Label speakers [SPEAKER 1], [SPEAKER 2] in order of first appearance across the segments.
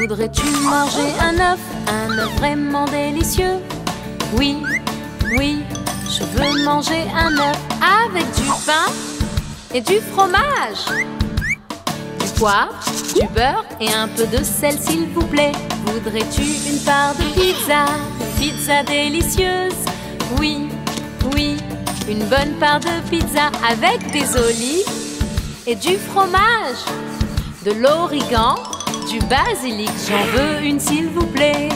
[SPEAKER 1] Voudrais-tu manger un œuf vraiment délicieux? Oui, oui, je veux manger un œuf avec du pain et du fromage, du poivre, du beurre et un peu de sel s'il vous plaît. Voudrais-tu une part de pizza délicieuse? Oui, oui, une bonne part de pizza avec des olives et du fromage, de l'origan, du basilic. J'en veux une s'il vous plaît.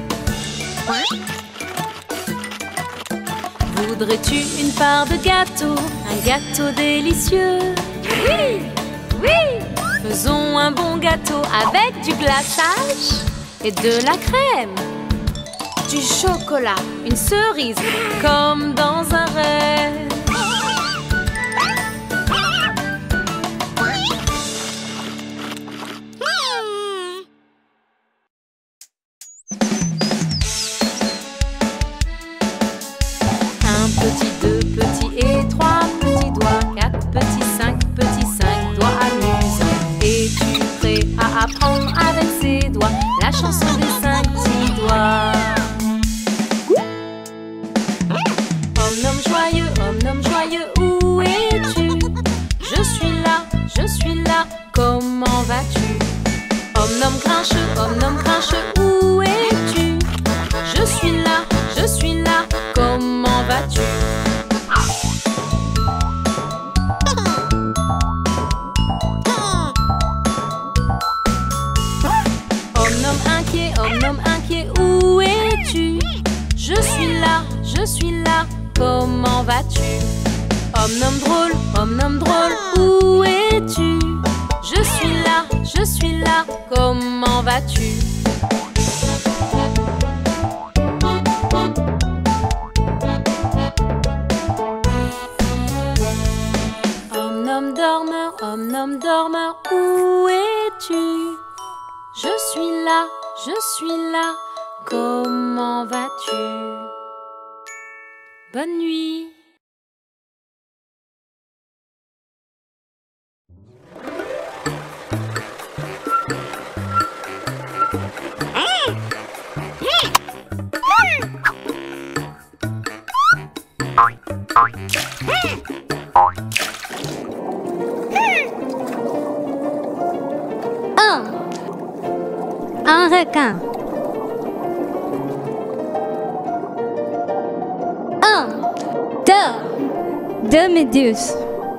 [SPEAKER 1] Voudrais-tu une part de gâteau, un gâteau délicieux? Oui, oui, faisons un bon gâteau avec du glaçage et de la crème, du chocolat, une cerise, comme dans un rêve. Un petit, deux petits et trois petits doigts, quatre petits, cinq doigts amusants. Es-tu prêt à apprendre avec ces doigts la chanson des 5 petits doigts? Homme joyeux, où es-tu? Je suis là, comment vas-tu? Homme grincheux, où es-tu? Je suis là, comment vas-tu? Homme inquiet, où es-tu? Je suis là, comment vas-tu? Homme drôle, où es-tu? Je suis là, comment vas-tu? Homme dormeur, où es-tu? Je suis là, comment vas-tu? Bonne nuit.
[SPEAKER 2] Un requin. Deux méduses.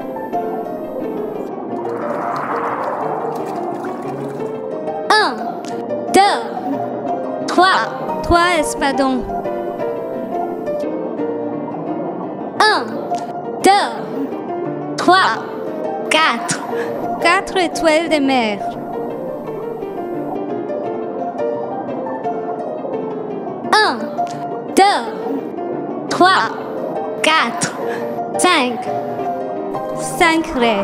[SPEAKER 2] Trois espadons. 4 étoiles de mer. 5 raies.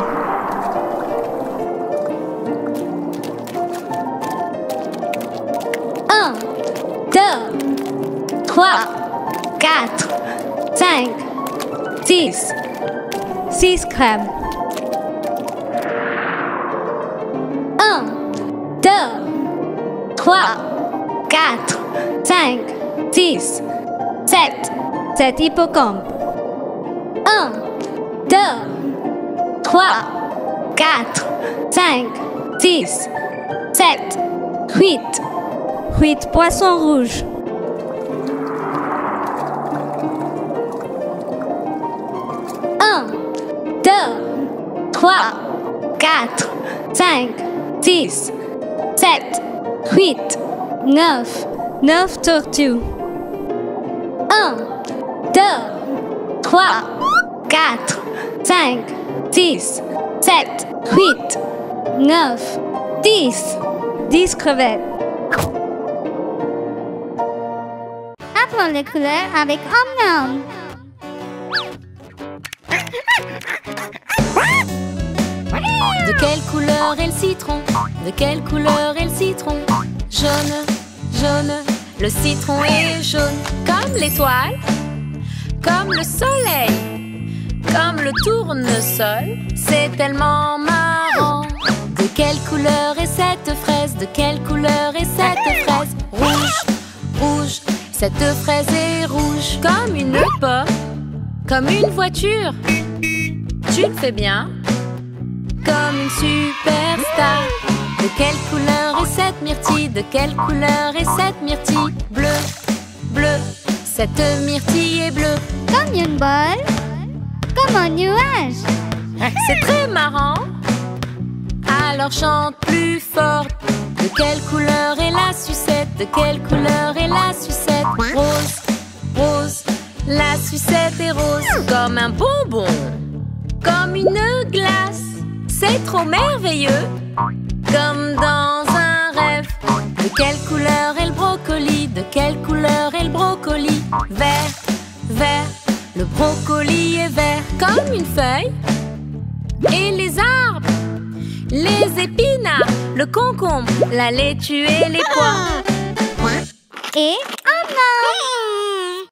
[SPEAKER 2] 6 crabes. 7 hippocampes. 8 poissons rouges. 9 tortues. 10 crevettes.
[SPEAKER 3] Apprends les couleurs avec Om Nom.
[SPEAKER 1] De quelle couleur est le citron? De quelle couleur est le citron? Jaune, le citron est jaune. Comme l'étoile, comme le soleil, comme le tournesol. C'est tellement marrant. De quelle couleur est cette fraise? De quelle couleur est cette fraise? Rouge, rouge. Cette fraise est rouge comme une pomme, comme une voiture. Tu le fais bien, comme une superstar. De quelle couleur est cette myrtille? De quelle couleur est cette myrtille? Bleu, bleu. Cette myrtille est bleue.
[SPEAKER 3] Comme une balle, comme un nuage.
[SPEAKER 1] C'est très marrant. Alors chante plus fort. De quelle couleur est la sucette? De quelle couleur est la sucette? Rose, rose. La sucette est rose comme un bonbon, comme une glace. C'est trop merveilleux, comme dans un rêve. De quelle couleur est le brocoli? De quelle couleur est le brocoli? Vert, vert. Le brocoli est vert comme une feuille. Et les arbres, les épinards, le concombre, la laitue et les pois.
[SPEAKER 3] Et un homme.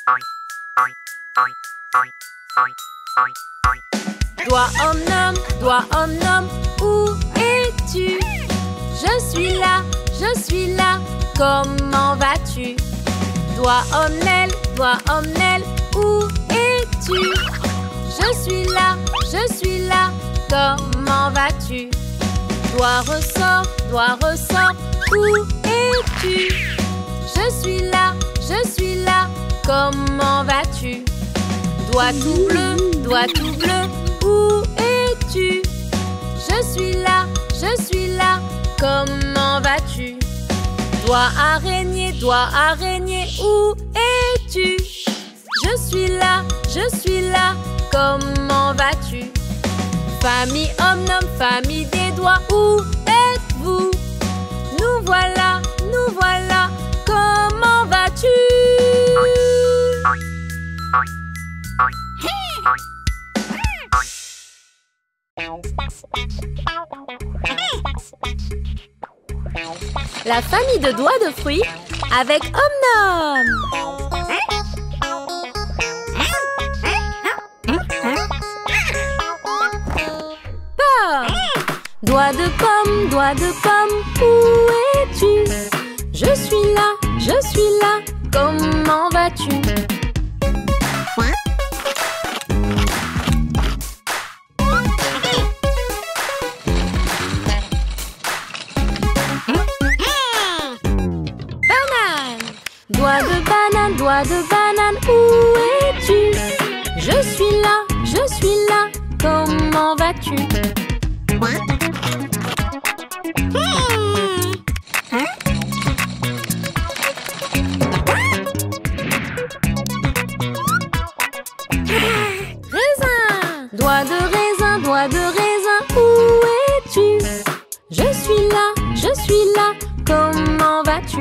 [SPEAKER 1] Doigt homme, où es-tu? Je suis là, comment vas-tu? Doigt homme, où es-tu? Je suis là, comment vas-tu? Doigt ressort, où es-tu? Je suis là, comment vas-tu? Doigt tout bleu, où es-tu? Je suis là, comment vas-tu? Doigt araignée, où es-tu? Je suis là, comment vas-tu? Famille homme, famille des doigts, où êtes-vous? Nous voilà, comment vas-tu? La famille de doigts de fruits avec Om-Nom. Doigt de pomme, où es-tu? Je suis là, comment vas-tu? Doigt de banane, où es-tu? Je suis là, comment vas-tu? Raisin, doigt de raisin, où es-tu? Je suis là, comment vas-tu?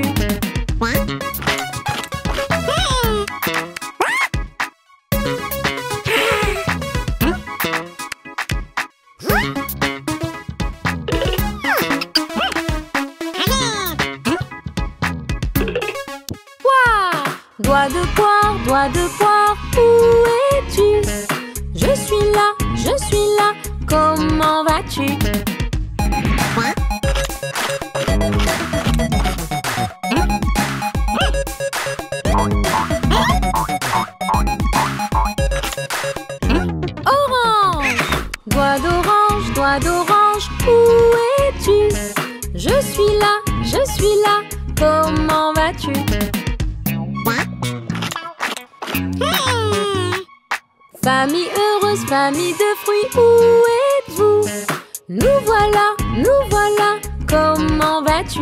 [SPEAKER 1] Doigt de poire, où es-tu? Je suis là, comment vas-tu? Orange, doigt d'orange, où es-tu? Je suis là, comment vas-tu? Famille heureuse, famille de fruits, où êtes-vous? Nous voilà, comment vas-tu?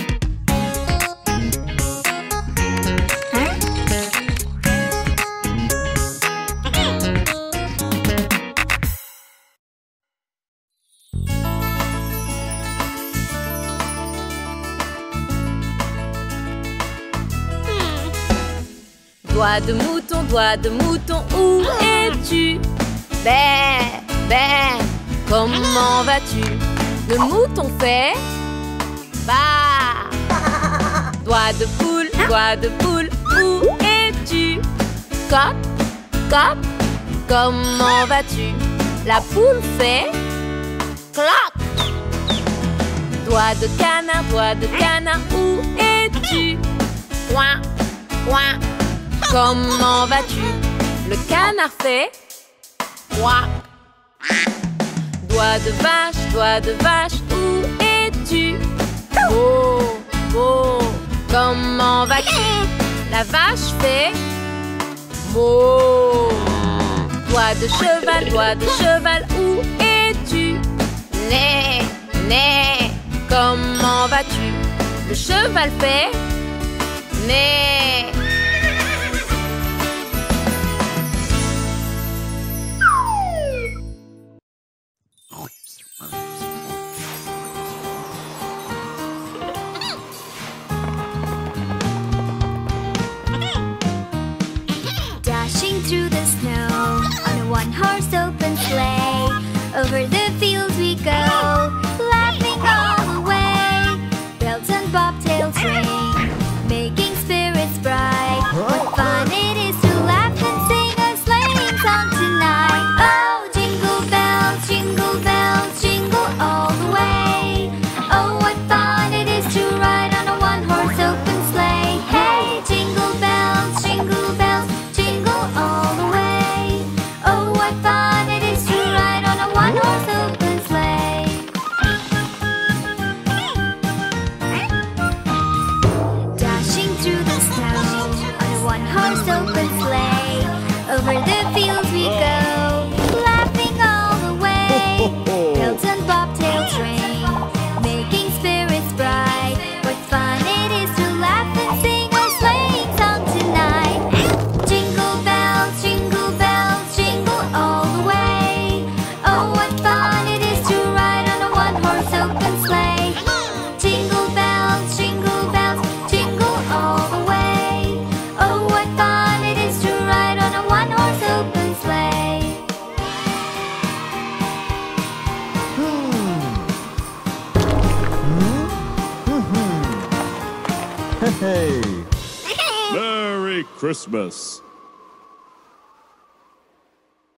[SPEAKER 1] Doigt de mouton, où es-tu? Bé, bé, comment vas-tu? Le mouton fait bah. Doigt de poule, où es-tu? Coq, coq, comment vas-tu? La poule fait cloc. Doigt de canard, où es-tu? Ouin, ouin, comment vas-tu? Le canard fait ouin. Doigt de vache, où es-tu? Mo, mo, comment vas-tu? La vache fait mo. Doigt de cheval, où es-tu? Né, né, comment vas-tu? Le cheval fait né.
[SPEAKER 3] Dashing through the snow on a one-horse open sleigh. Over the fields we go, laughing all the way. Bells and bobtails ring, making spirits bright. What fun it is to laugh and sing a sleighing song tonight. Oh, jingle bells, jingle all the way. Oh, what fun it is to ride on a one-horse open sleigh. Hey, jingle bells, jingle all the way. Oh, what fun it is to ride on a one-horse open sleigh. Dashing through the snow on a one-horse open sleigh. Over the fields we go, laughing all the way. Bells and bobtails ring, making spirits bright. What fun it is to laugh and sing a sleighing song tonight. Jingle bells, jingle all the way. Oh, what fun it is to ride on a one-horse open sleigh. Jingle bells, jingle all the way. Oh, what fun it is to ride on a one-horse open sleigh.
[SPEAKER 4] Hey! Merry Christmas!